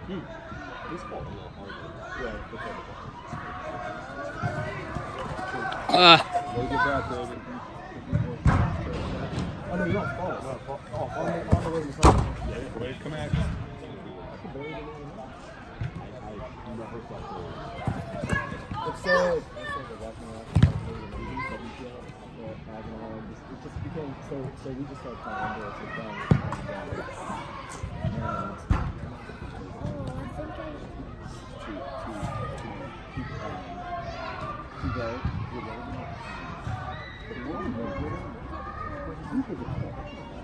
This ball a little harder. Yeah, we'll get back there. Oh, no, you don't fall. No, fall. Oh, fall. All the way to the side. Yeah, wait, come at you. I never felt it. It's so... It just became so we just started playing under it down. And to go.